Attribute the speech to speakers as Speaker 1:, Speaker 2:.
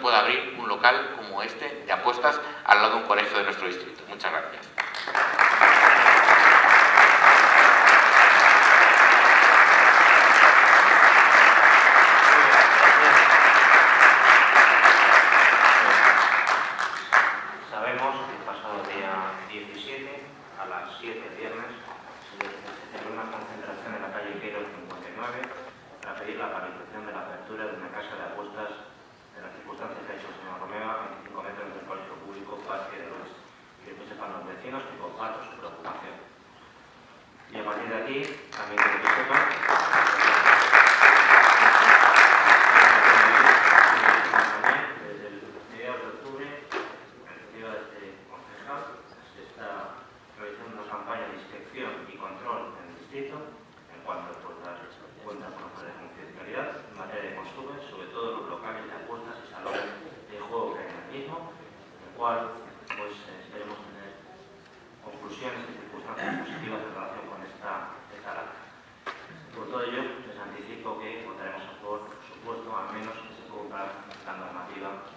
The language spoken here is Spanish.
Speaker 1: pueda abrir un local como este de apuestas al lado de un colegio de nuestro distrito. Muchas gracias.
Speaker 2: Sabemos que el pasado día 17, a las 7 viernes, se celebró una concentración en la calle Quero 59 para pedir la paralización de la apertura de una casa de apuestas en las circunstancias que ha hecho el señor Romeva a 25 metros del colegio público Parque del Oeste, y que sepan los vecinos que comparto su preocupación. Y a partir de aquí, también quiero que sepan desde el mediados de octubre, en iniciativa de este concejal, se está realizando una campaña de inspección y control en el distrito, en cuanto a cuenta con los de confidencialidad en materia de consumo, sobre todo los locales de apuestas y salones de juego que hay en el mismo, en el cual pues esperemos tener conclusiones y circunstancias positivas en relación con esta labor. Por todo ello, les anticipo que votaremos a favor, por supuesto, al menos que se cumpla la normativa